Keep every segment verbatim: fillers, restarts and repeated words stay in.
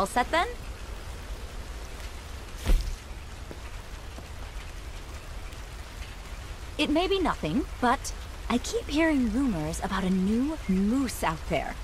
All set then? It may be nothing, but I keep hearing rumors about a new moose out there.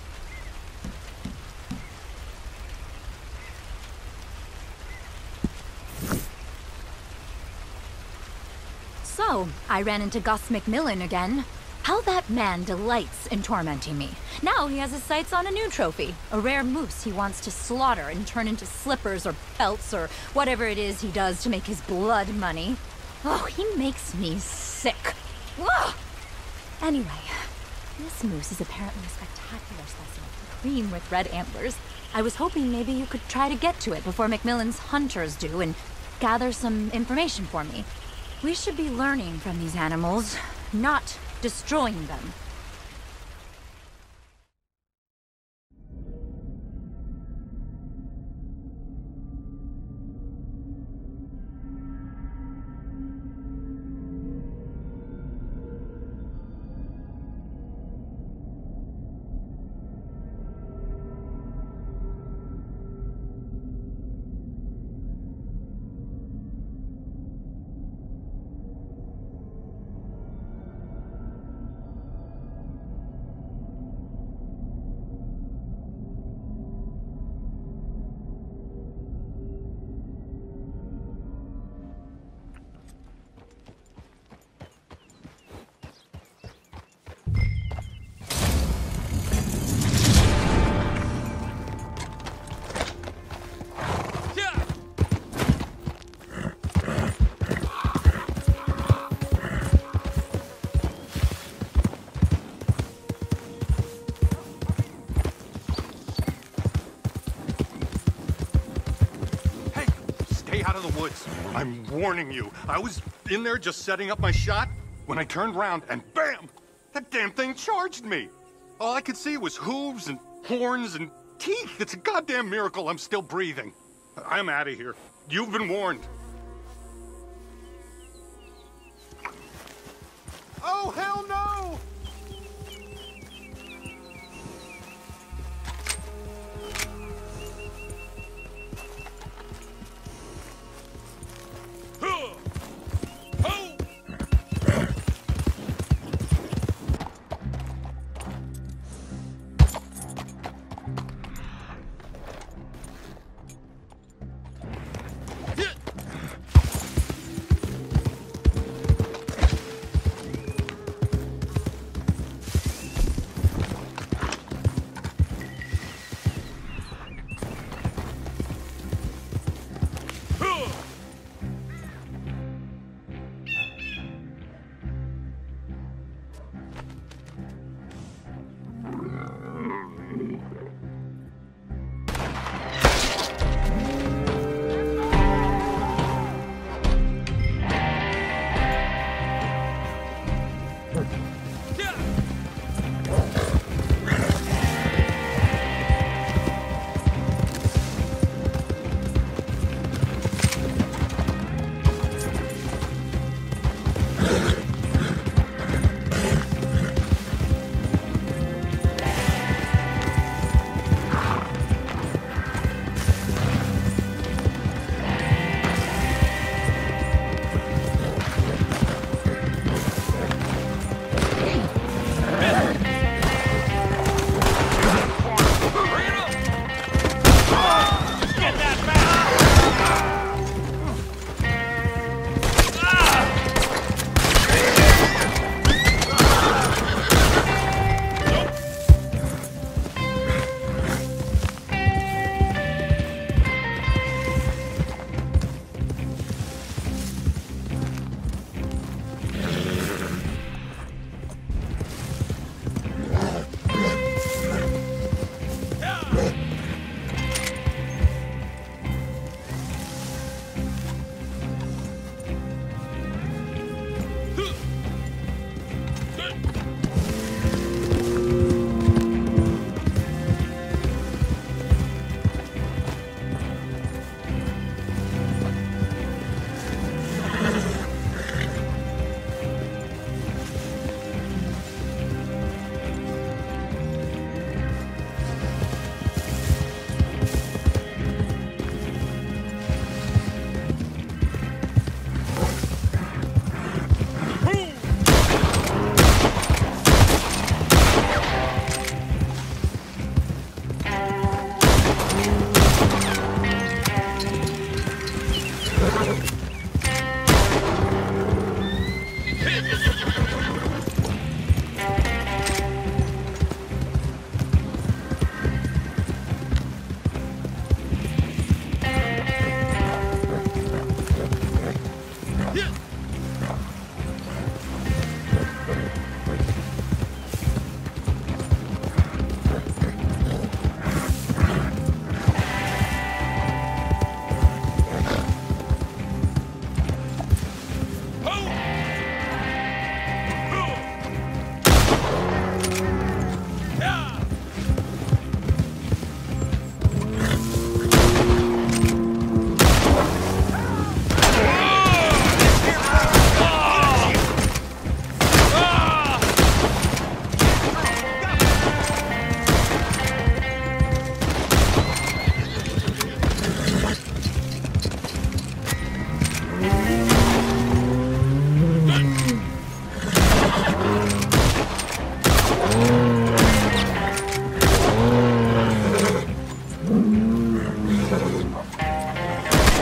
So, I ran into Gus McMillan again. How that man delights in tormenting me. Now he has his sights on a new trophy, a rare moose he wants to slaughter and turn into slippers or pelts or whatever it is he does to make his blood money. Oh, he makes me sick. Ugh! Anyway, this moose is apparently a spectacular specimen, cream with red antlers. I was hoping maybe you could try to get to it before Macmillan's hunters do and gather some information for me. We should be learning from these animals, not destroying them. I'm warning you. I was in there just setting up my shot when I turned around and bam! That damn thing charged me. All I could see was hooves and horns and teeth. It's a goddamn miracle I'm still breathing. I'm out of here. You've been warned. Oh, hell no!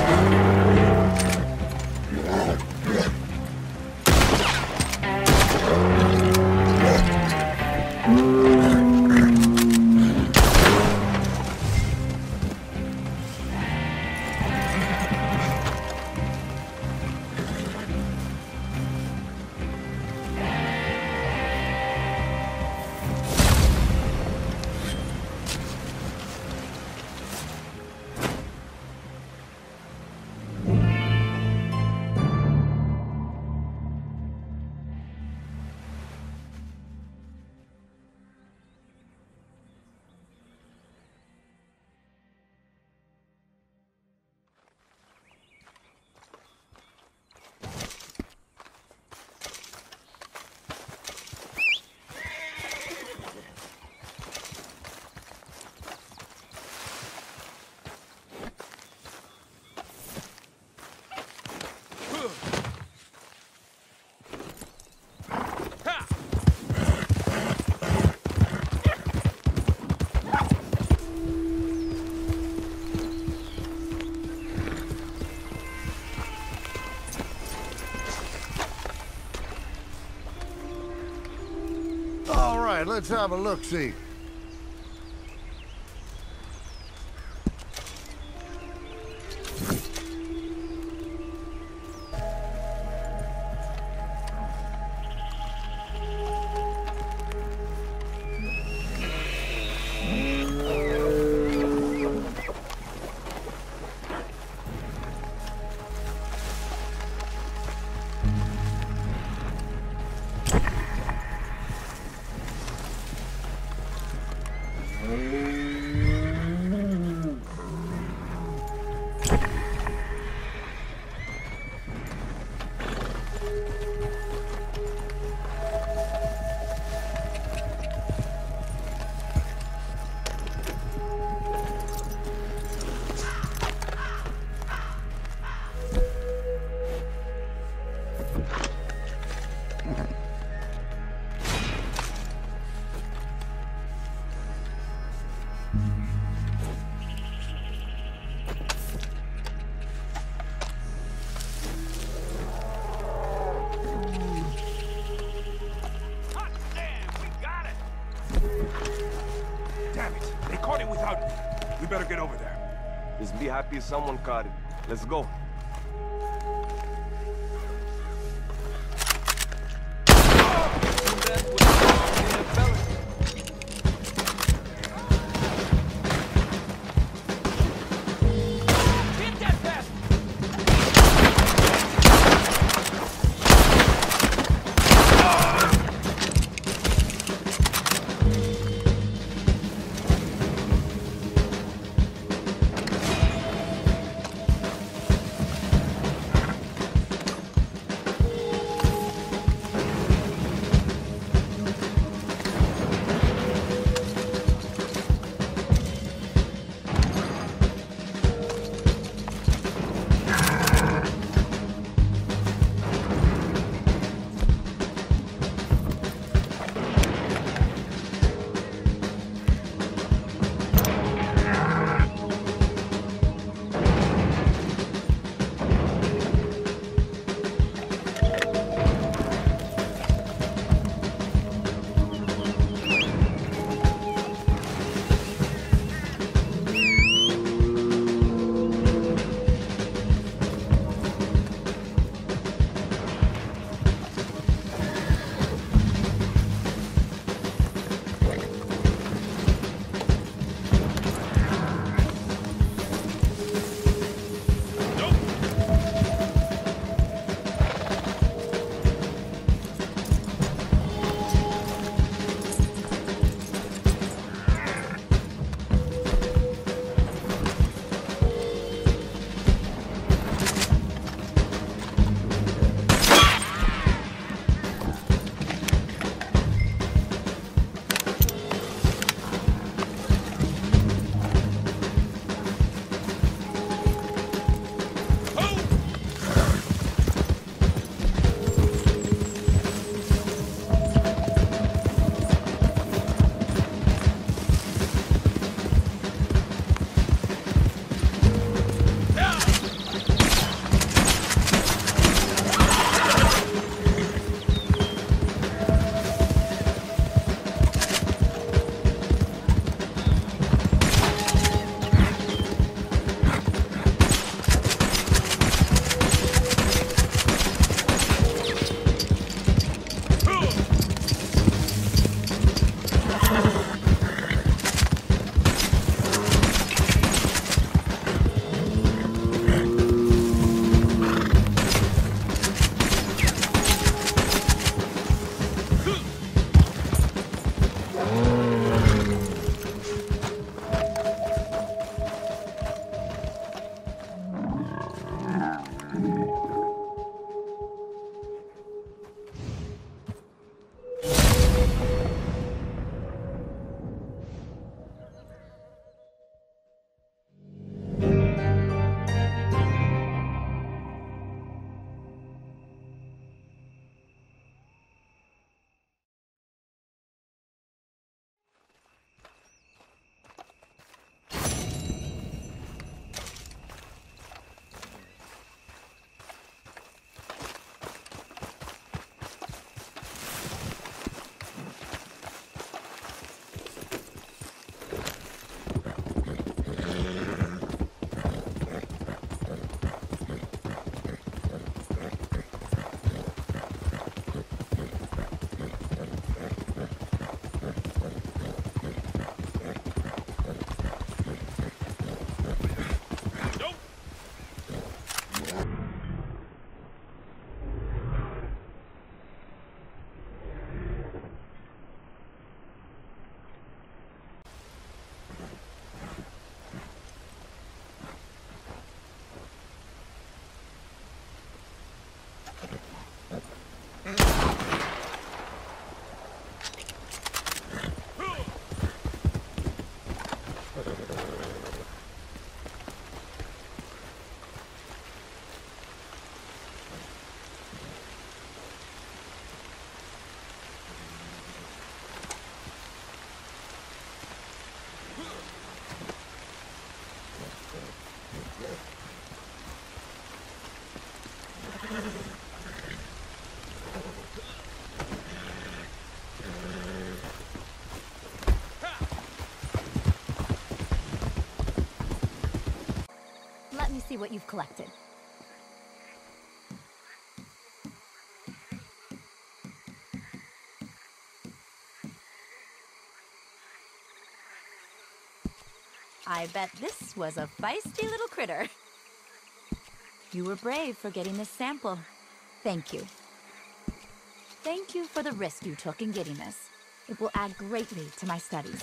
All right, let's have a look-see. We better get over there. Just be happy someone caught it. Let's go. Let me see what you've collected. I bet this was a feisty little critter. You were brave for getting this sample. Thank you. Thank you for the risk you took in getting this. It will add greatly to my studies.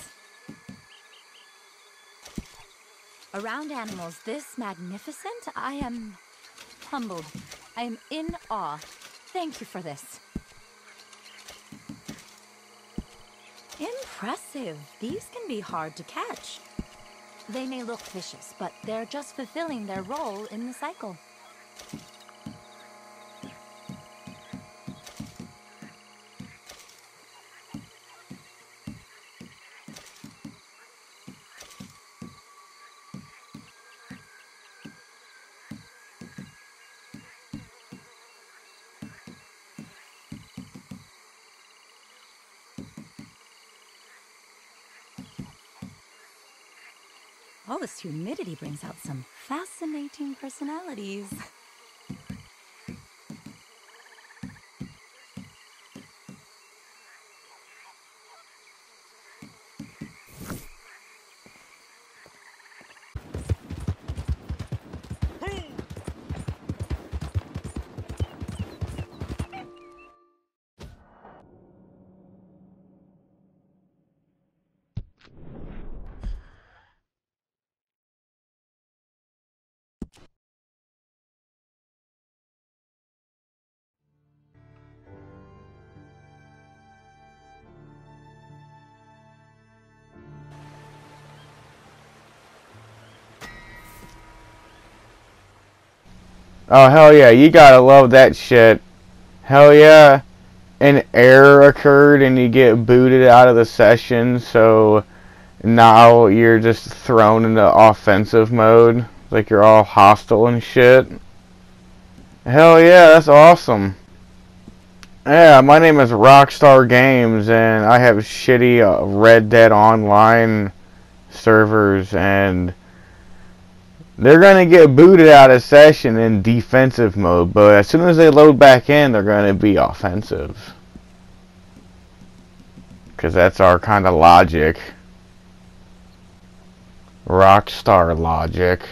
Around animals this magnificent, I am humbled. I am in awe. Thank you for this. Impressive. These can be hard to catch. They may look vicious, but they're just fulfilling their role in the cycle. Oh, this humidity brings out some fascinating personalities. Oh, hell yeah, you gotta love that shit. Hell yeah. An error occurred and you get booted out of the session, so now you're just thrown into offensive mode. Like you're all hostile and shit. Hell yeah, that's awesome. Yeah, my name is Rockstar Games and I have shitty uh, Red Dead Online servers, and they're going to get booted out of session in defensive mode, but as soon as they load back in, they're going to be offensive. Because that's our kind of logic. Rockstar logic.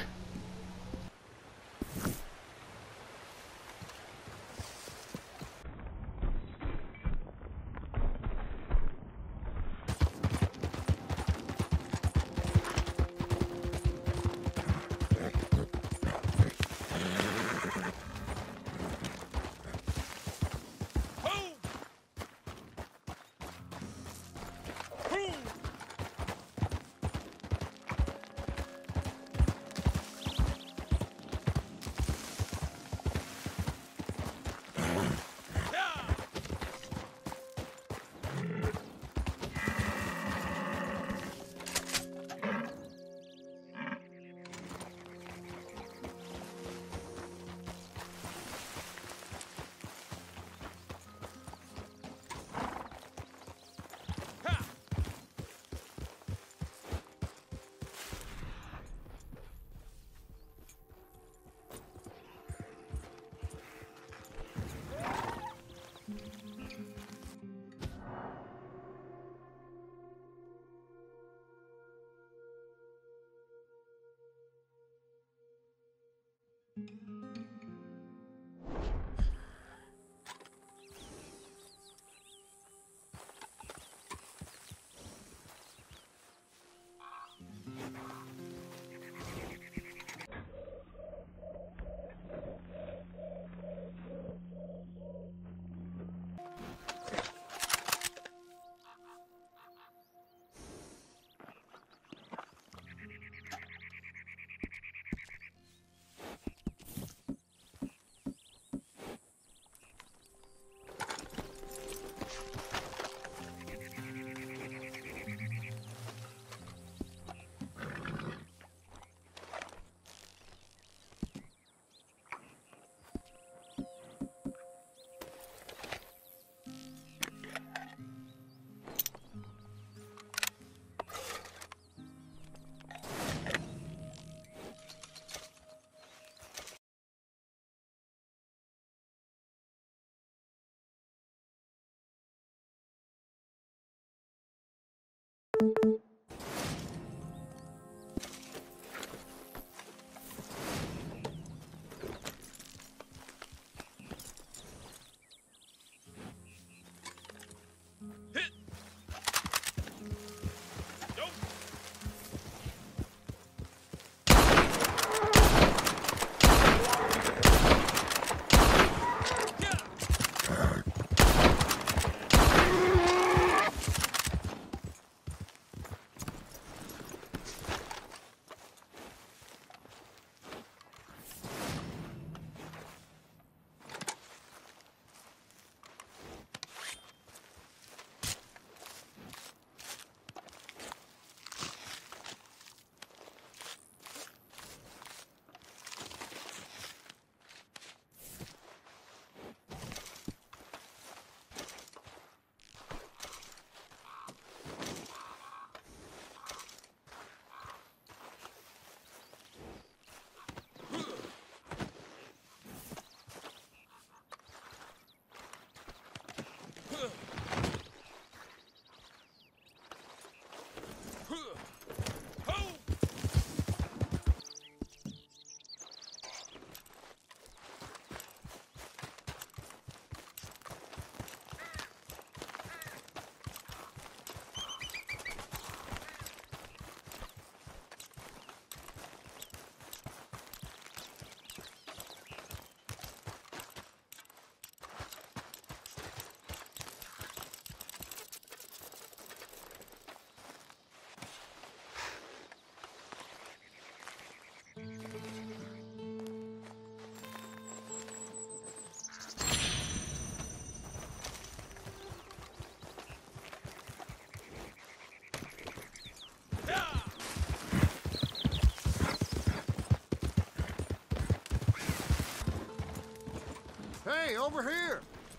Hey, over here!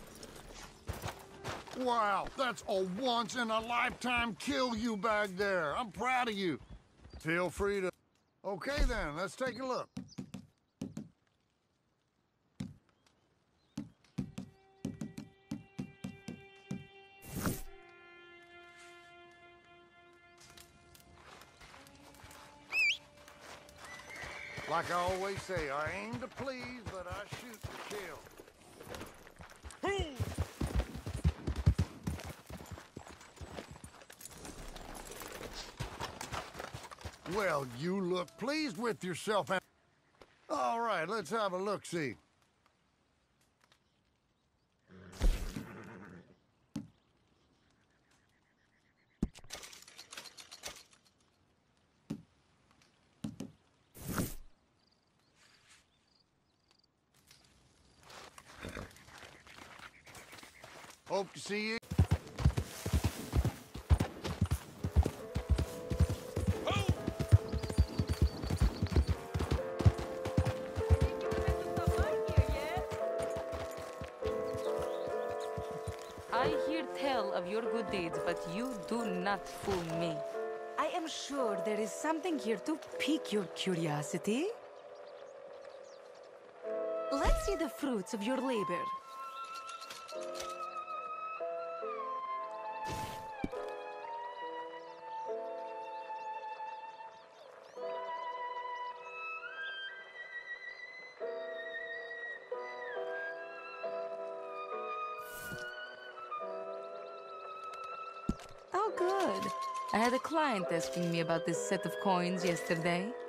Wow, that's a once-in-a-lifetime kill you back there. I'm proud of you. Feel free to... Okay then, let's take a look. Like I always say, I aim to please, but I shoot to kill. Well, you look pleased with yourself. All right, let's have a look-see. Hope to see you. I hear tell of your good deeds, but you do not fool me. I am sure there is something here to pique your curiosity. Let's see the fruits of your labor. Oh, good. I had a client asking me about this set of coins yesterday.